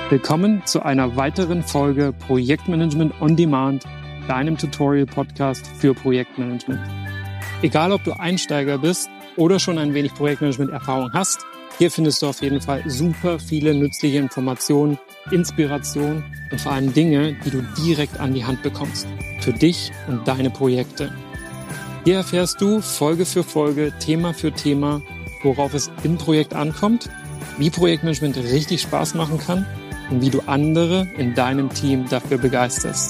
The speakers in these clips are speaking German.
Willkommen zu einer weiteren Folge Projektmanagement on Demand, deinem Tutorial-Podcast für Projektmanagement. Egal, ob du Einsteiger bist oder schon ein wenig Projektmanagement-Erfahrung hast, hier findest du auf jeden Fall super viele nützliche Informationen, Inspiration und vor allem Dinge, die du direkt an die Hand bekommst, für dich und deine Projekte. Hier erfährst du Folge für Folge, Thema für Thema, worauf es im Projekt ankommt, wie Projektmanagement richtig Spaß machen kann und wie du andere in deinem Team dafür begeisterst.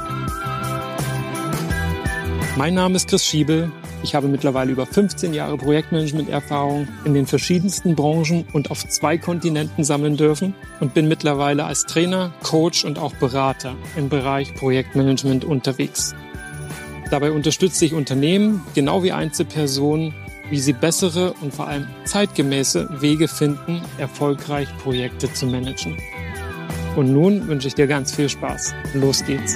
Mein Name ist Chris Schiebel. Ich habe mittlerweile über 15 Jahre Projektmanagement-Erfahrung in den verschiedensten Branchen und auf 2 Kontinenten sammeln dürfen und bin mittlerweile als Trainer, Coach und auch Berater im Bereich Projektmanagement unterwegs. Dabei unterstütze ich Unternehmen, genau wie Einzelpersonen, wie sie bessere und vor allem zeitgemäße Wege finden, erfolgreich Projekte zu managen. Und nun wünsche ich dir ganz viel Spaß. Los geht's.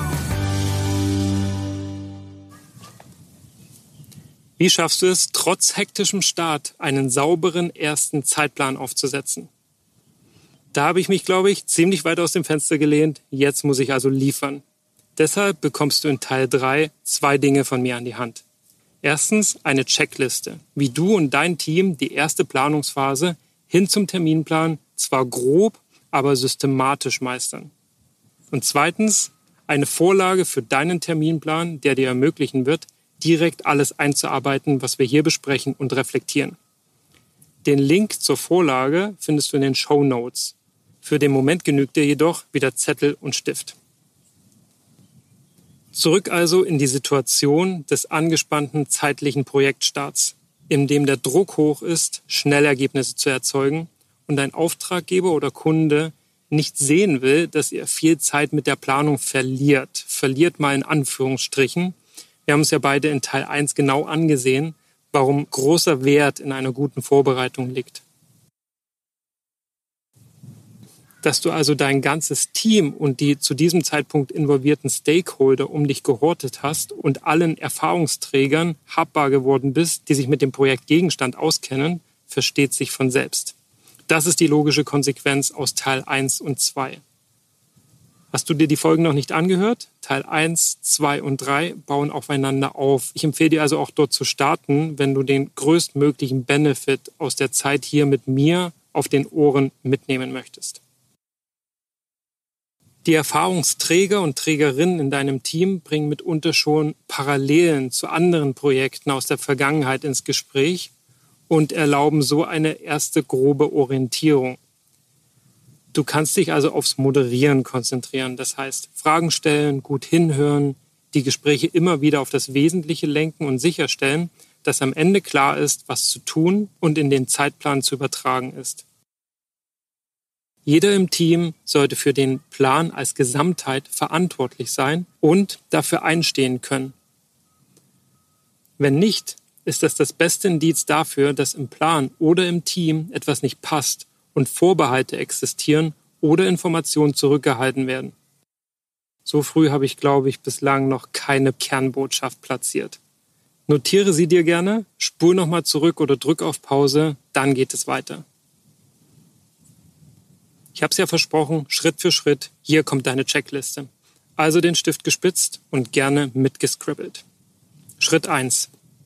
Wie schaffst du es, trotz hektischem Start einen sauberen ersten Zeitplan aufzusetzen? Da habe ich mich, glaube ich, ziemlich weit aus dem Fenster gelehnt. Jetzt muss ich also liefern. Deshalb bekommst du in Teil 3 2 Dinge von mir an die Hand. Erstens eine Checkliste, wie du und dein Team die erste Planungsphase hin zum Terminplan zwar grob, aber systematisch meistern. Und zweitens eine Vorlage für deinen Terminplan, der dir ermöglichen wird, direkt alles einzuarbeiten, was wir hier besprechen und reflektieren. Den Link zur Vorlage findest du in den Shownotes. Für den Moment genügt dir jedoch wieder Zettel und Stift. Zurück also in die Situation des angespannten zeitlichen Projektstarts, in dem der Druck hoch ist, schnell Ergebnisse zu erzeugen und dein Auftraggeber oder Kunde nicht sehen will, dass ihr viel Zeit mit der Planung verliert. Verliert mal in Anführungsstrichen. Wir haben uns ja beide in Teil 1 genau angesehen, warum großer Wert in einer guten Vorbereitung liegt. Dass du also dein ganzes Team und die zu diesem Zeitpunkt involvierten Stakeholder um dich gehortet hast und allen Erfahrungsträgern habbar geworden bist, die sich mit dem Projektgegenstand auskennen, versteht sich von selbst. Das ist die logische Konsequenz aus Teil 1 und 2. Hast du dir die Folgen noch nicht angehört? Teil 1, 2 und 3 bauen aufeinander auf. Ich empfehle dir also auch dort zu starten, wenn du den größtmöglichen Benefit aus der Zeit hier mit mir auf den Ohren mitnehmen möchtest. Die Erfahrungsträger und Trägerinnen in deinem Team bringen mitunter schon Parallelen zu anderen Projekten aus der Vergangenheit ins Gespräch und erlauben so eine erste grobe Orientierung. Du kannst dich also aufs Moderieren konzentrieren, das heißt Fragen stellen, gut hinhören, die Gespräche immer wieder auf das Wesentliche lenken und sicherstellen, dass am Ende klar ist, was zu tun und in den Zeitplan zu übertragen ist. Jeder im Team sollte für den Plan als Gesamtheit verantwortlich sein und dafür einstehen können. Wenn nicht, ist das beste Indiz dafür, dass im Plan oder im Team etwas nicht passt und Vorbehalte existieren oder Informationen zurückgehalten werden. So früh habe ich, glaube ich, bislang noch keine Kernbotschaft platziert. Notiere sie dir gerne, spul nochmal zurück oder drück auf Pause, dann geht es weiter. Ich habe es ja versprochen, Schritt für Schritt, hier kommt deine Checkliste. Also den Stift gespitzt und gerne mitgescribbelt. Schritt 1.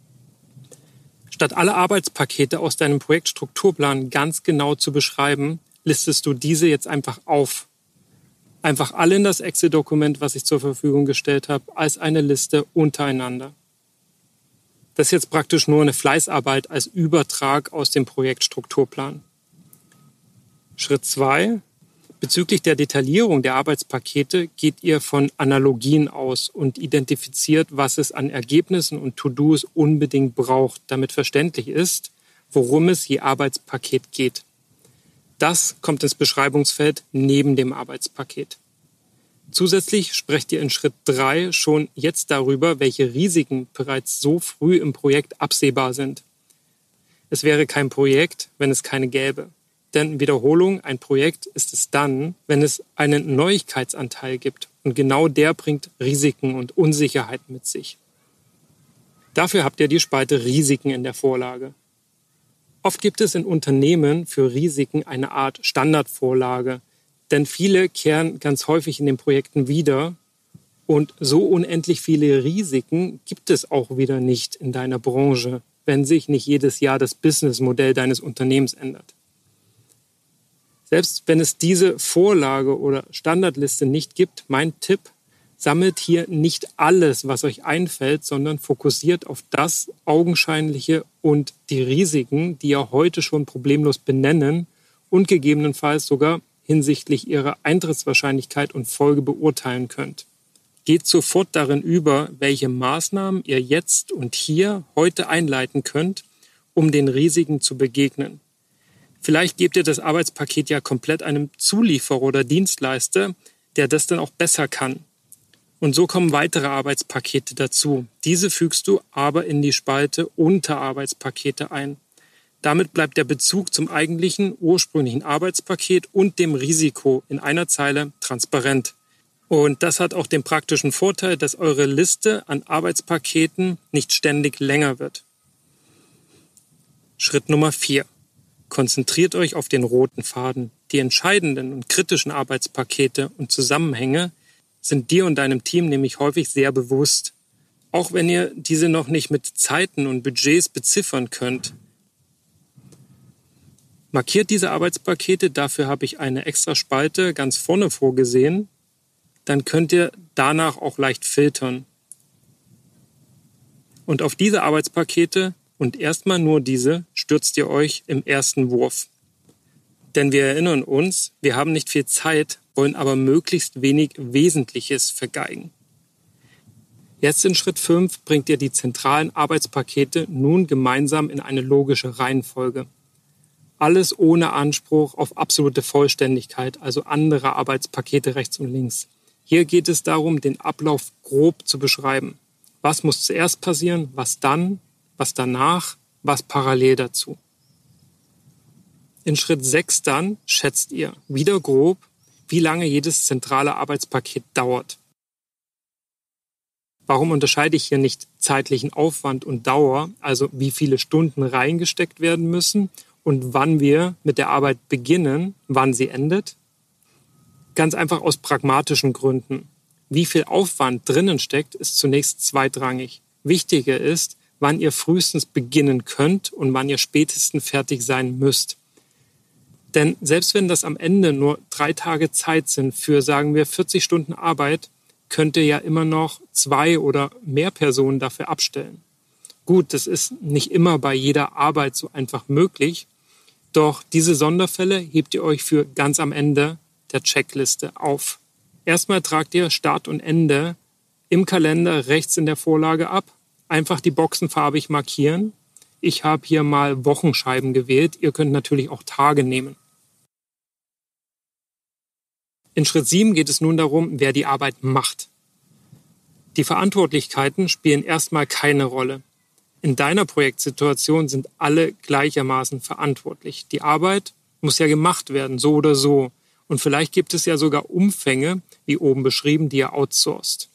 Statt alle Arbeitspakete aus deinem Projektstrukturplan ganz genau zu beschreiben, listest du diese jetzt einfach auf. Einfach alle in das Excel-Dokument, was ich zur Verfügung gestellt habe, als eine Liste untereinander. Das ist jetzt praktisch nur eine Fleißarbeit als Übertrag aus dem Projektstrukturplan. Schritt 2. Bezüglich der Detaillierung der Arbeitspakete geht ihr von Analogien aus und identifiziert, was es an Ergebnissen und To-Dos unbedingt braucht, damit verständlich ist, worum es je Arbeitspaket geht. Das kommt ins Beschreibungsfeld neben dem Arbeitspaket. Zusätzlich sprecht ihr in Schritt 3 schon jetzt darüber, welche Risiken bereits so früh im Projekt absehbar sind. Es wäre kein Projekt, wenn es keine gäbe. Denn Wiederholung, ein Projekt ist es dann, wenn es einen Neuigkeitsanteil gibt. Und genau der bringt Risiken und Unsicherheiten mit sich. Dafür habt ihr die Spalte Risiken in der Vorlage. Oft gibt es in Unternehmen für Risiken eine Art Standardvorlage, Denn viele kehren ganz häufig in den Projekten wieder und so unendlich viele Risiken gibt es auch wieder nicht in deiner Branche, wenn sich nicht jedes Jahr das Businessmodell deines Unternehmens ändert. Selbst wenn es diese Vorlage oder Standardliste nicht gibt, mein Tipp: sammelt hier nicht alles, was euch einfällt, sondern fokussiert auf das Augenscheinliche und die Risiken, die ihr heute schon problemlos benennen und gegebenenfalls sogar hinsichtlich ihrer Eintrittswahrscheinlichkeit und Folge beurteilen könnt. Geht sofort darin über, welche Maßnahmen ihr jetzt und hier heute einleiten könnt, um den Risiken zu begegnen. Vielleicht gebt ihr das Arbeitspaket ja komplett einem Zulieferer oder Dienstleister, der das dann auch besser kann. Und so kommen weitere Arbeitspakete dazu. Diese fügst du aber in die Spalte Unterarbeitspakete ein. Damit bleibt der Bezug zum eigentlichen ursprünglichen Arbeitspaket und dem Risiko in einer Zeile transparent. Und das hat auch den praktischen Vorteil, dass eure Liste an Arbeitspaketen nicht ständig länger wird. Schritt Nummer 4. Konzentriert euch auf den roten Faden. Die entscheidenden und kritischen Arbeitspakete und Zusammenhänge sind dir und deinem Team nämlich häufig sehr bewusst. Auch wenn ihr diese noch nicht mit Zeiten und Budgets beziffern könnt. Markiert diese Arbeitspakete, dafür habe ich eine extra Spalte ganz vorne vorgesehen. Dann könnt ihr danach auch leicht filtern. Und auf diese Arbeitspakete und erstmal nur diese stürzt ihr euch im ersten Wurf. Denn wir erinnern uns, wir haben nicht viel Zeit, wollen aber möglichst wenig Wesentliches vergeigen. Jetzt in Schritt 5 bringt ihr die zentralen Arbeitspakete nun gemeinsam in eine logische Reihenfolge. Alles ohne Anspruch auf absolute Vollständigkeit, also andere Arbeitspakete rechts und links. Hier geht es darum, den Ablauf grob zu beschreiben. Was muss zuerst passieren, was dann, was danach, was parallel dazu. In Schritt 6 dann schätzt ihr wieder grob, wie lange jedes zentrale Arbeitspaket dauert. Warum unterscheide ich hier nicht zeitlichen Aufwand und Dauer, also wie viele Stunden reingesteckt werden müssen und wann wir mit der Arbeit beginnen, wann sie endet? Ganz einfach aus pragmatischen Gründen. Wie viel Aufwand drinnen steckt, ist zunächst zweitrangig. Wichtiger ist, wann ihr frühestens beginnen könnt und wann ihr spätestens fertig sein müsst. Denn selbst wenn das am Ende nur 3 Tage Zeit sind für, sagen wir, 40 Stunden Arbeit, könnt ihr ja immer noch 2 oder mehr Personen dafür abstellen. Gut, das ist nicht immer bei jeder Arbeit so einfach möglich, doch diese Sonderfälle hebt ihr euch für ganz am Ende der Checkliste auf. Erstmal tragt ihr Start und Ende im Kalender rechts in der Vorlage ab. Einfach die Boxen farbig markieren. Ich habe hier mal Wochenscheiben gewählt. Ihr könnt natürlich auch Tage nehmen. In Schritt 7 geht es nun darum, wer die Arbeit macht. Die Verantwortlichkeiten spielen erstmal keine Rolle. In deiner Projektsituation sind alle gleichermaßen verantwortlich. Die Arbeit muss ja gemacht werden, so oder so. Und vielleicht gibt es ja sogar Umfänge, wie oben beschrieben, die ihr outsourced.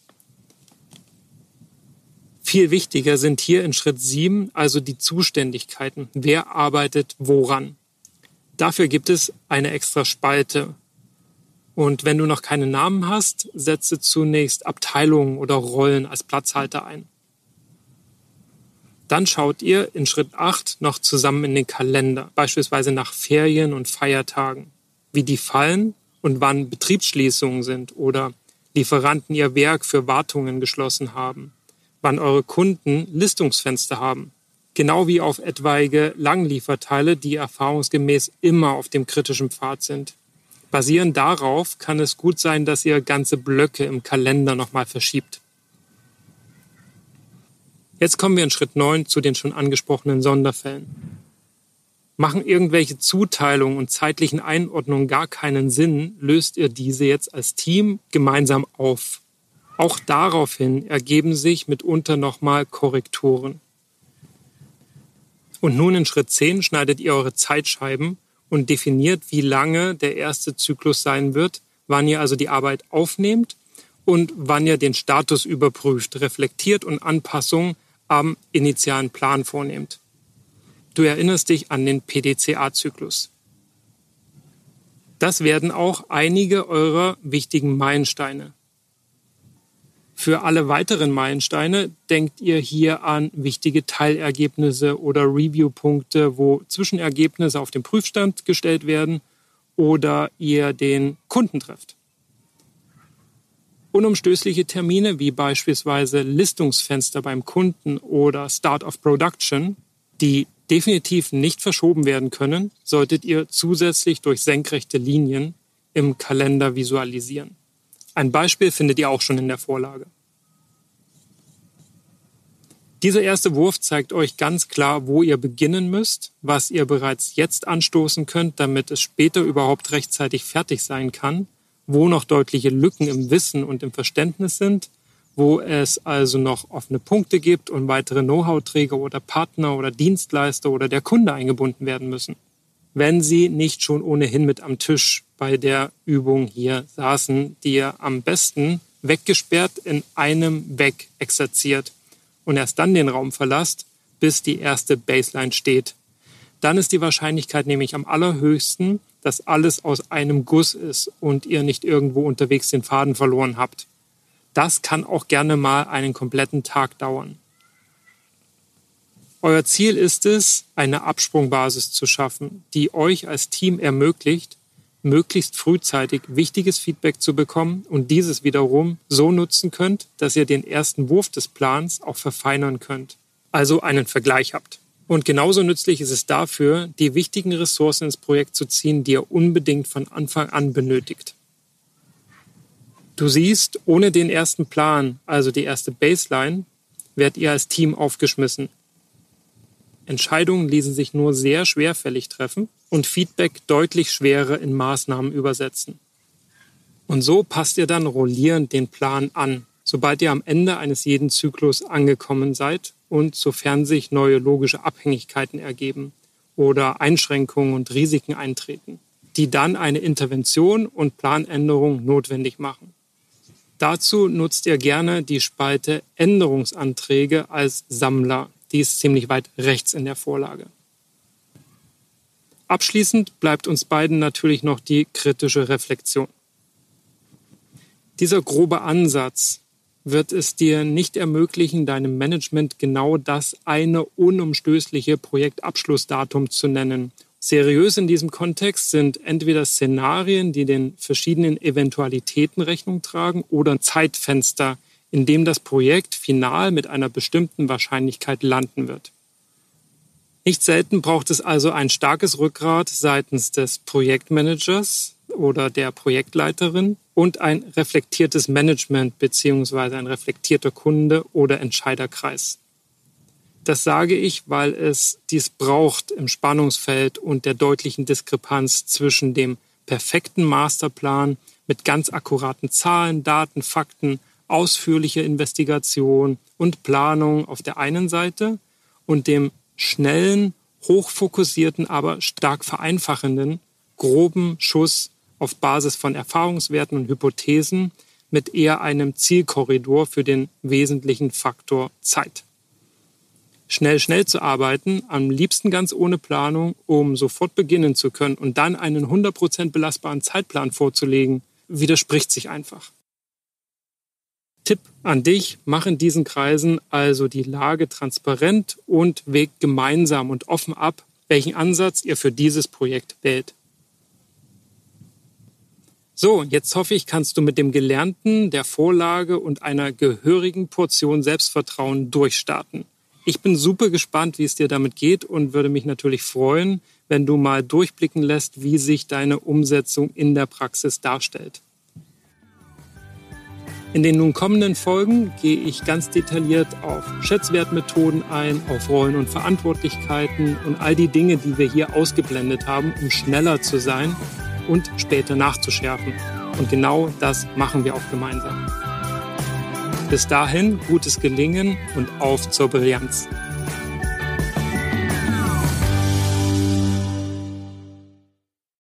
Viel wichtiger sind hier in Schritt 7 also die Zuständigkeiten. Wer arbeitet woran? Dafür gibt es eine extra Spalte. Und wenn du noch keine Namen hast, setze zunächst Abteilungen oder Rollen als Platzhalter ein. Dann schaut ihr in Schritt 8 noch zusammen in den Kalender, beispielsweise nach Ferien und Feiertagen, wie die fallen und wann Betriebsschließungen sind oder Lieferanten ihr Werk für Wartungen geschlossen haben, wann eure Kunden Listungsfenster haben, genau wie auf etwaige Langlieferteile, die erfahrungsgemäß immer auf dem kritischen Pfad sind. Basierend darauf kann es gut sein, dass ihr ganze Blöcke im Kalender nochmal verschiebt. Jetzt kommen wir in Schritt 9 zu den schon angesprochenen Sonderfällen. Machen irgendwelche Zuteilungen und zeitlichen Einordnungen gar keinen Sinn, löst ihr diese jetzt als Team gemeinsam auf. Auch daraufhin ergeben sich mitunter nochmal Korrekturen. Und nun in Schritt 10 schneidet ihr eure Zeitscheiben und definiert, wie lange der erste Zyklus sein wird, wann ihr also die Arbeit aufnehmt und wann ihr den Status überprüft, reflektiert und Anpassungen am initialen Plan vornehmt. Du erinnerst dich an den PDCA-Zyklus. Das werden auch einige eurer wichtigen Meilensteine. Für alle weiteren Meilensteine denkt ihr hier an wichtige Teilergebnisse oder Review-Punkte, wo Zwischenergebnisse auf den Prüfstand gestellt werden oder ihr den Kunden trefft. Unumstößliche Termine wie beispielsweise Listungsfenster beim Kunden oder Start of Production, die definitiv nicht verschoben werden können, solltet ihr zusätzlich durch senkrechte Linien im Kalender visualisieren. Ein Beispiel findet ihr auch schon in der Vorlage. Dieser erste Wurf zeigt euch ganz klar, wo ihr beginnen müsst, was ihr bereits jetzt anstoßen könnt, damit es später überhaupt rechtzeitig fertig sein kann, wo noch deutliche Lücken im Wissen und im Verständnis sind, wo es also noch offene Punkte gibt und weitere Know-how-Träger oder Partner oder Dienstleister oder der Kunde eingebunden werden müssen. Wenn sie nicht schon ohnehin mit am Tisch bei der Übung hier saßen, die ihr am besten weggesperrt in einem Weg exerziert und erst dann den Raum verlasst, bis die erste Baseline steht. Dann ist die Wahrscheinlichkeit nämlich am allerhöchsten, dass alles aus einem Guss ist und ihr nicht irgendwo unterwegs den Faden verloren habt. Das kann auch gerne mal einen kompletten Tag dauern. Euer Ziel ist es, eine Absprungbasis zu schaffen, die euch als Team ermöglicht, möglichst frühzeitig wichtiges Feedback zu bekommen und dieses wiederum so nutzen könnt, dass ihr den ersten Wurf des Plans auch verfeinern könnt, also einen Vergleich habt. Und genauso nützlich ist es dafür, die wichtigen Ressourcen ins Projekt zu ziehen, die ihr unbedingt von Anfang an benötigt. Du siehst, ohne den ersten Plan, also die erste Baseline, werdet ihr als Team aufgeschmissen. Entscheidungen ließen sich nur sehr schwerfällig treffen und Feedback deutlich schwerer in Maßnahmen übersetzen. Und so passt ihr dann rollierend den Plan an, sobald ihr am Ende eines jeden Zyklus angekommen seid und sofern sich neue logische Abhängigkeiten ergeben oder Einschränkungen und Risiken eintreten, die dann eine Intervention und Planänderung notwendig machen. Dazu nutzt ihr gerne die Spalte Änderungsanträge als Sammler. Die ist ziemlich weit rechts in der Vorlage. Abschließend bleibt uns beiden natürlich noch die kritische Reflexion. Dieser grobe Ansatz wird es dir nicht ermöglichen, deinem Management genau das eine unumstößliche Projektabschlussdatum zu nennen. Seriös in diesem Kontext sind entweder Szenarien, die den verschiedenen Eventualitäten Rechnung tragen, oder ein Zeitfenster, in dem das Projekt final mit einer bestimmten Wahrscheinlichkeit landen wird. Nicht selten braucht es also ein starkes Rückgrat seitens des Projektmanagers oder der Projektleiterin und ein reflektiertes Management bzw. ein reflektierter Kunde oder Entscheiderkreis. Das sage ich, weil es dies braucht im Spannungsfeld und der deutlichen Diskrepanz zwischen dem perfekten Masterplan mit ganz akkuraten Zahlen, Daten, Fakten, ausführlicher Investigation und Planung auf der einen Seite und dem schnellen, hochfokussierten, aber stark vereinfachenden, groben Schuss auf Basis von Erfahrungswerten und Hypothesen mit eher einem Zielkorridor für den wesentlichen Faktor Zeit. Schnell zu arbeiten, am liebsten ganz ohne Planung, um sofort beginnen zu können und dann einen 100% belastbaren Zeitplan vorzulegen, widerspricht sich einfach. Tipp an dich, mach in diesen Kreisen also die Lage transparent und wägt gemeinsam und offen ab, welchen Ansatz ihr für dieses Projekt wählt. So, jetzt hoffe ich, kannst du mit dem Gelernten, der Vorlage und einer gehörigen Portion Selbstvertrauen durchstarten. Ich bin super gespannt, wie es dir damit geht und würde mich natürlich freuen, wenn du mal durchblicken lässt, wie sich deine Umsetzung in der Praxis darstellt. In den nun kommenden Folgen gehe ich ganz detailliert auf Schätzwertmethoden ein, auf Rollen und Verantwortlichkeiten und all die Dinge, die wir hier ausgeblendet haben, um schneller zu sein und später nachzuschärfen. Und genau das machen wir auch gemeinsam. Bis dahin, gutes Gelingen und auf zur Brillanz.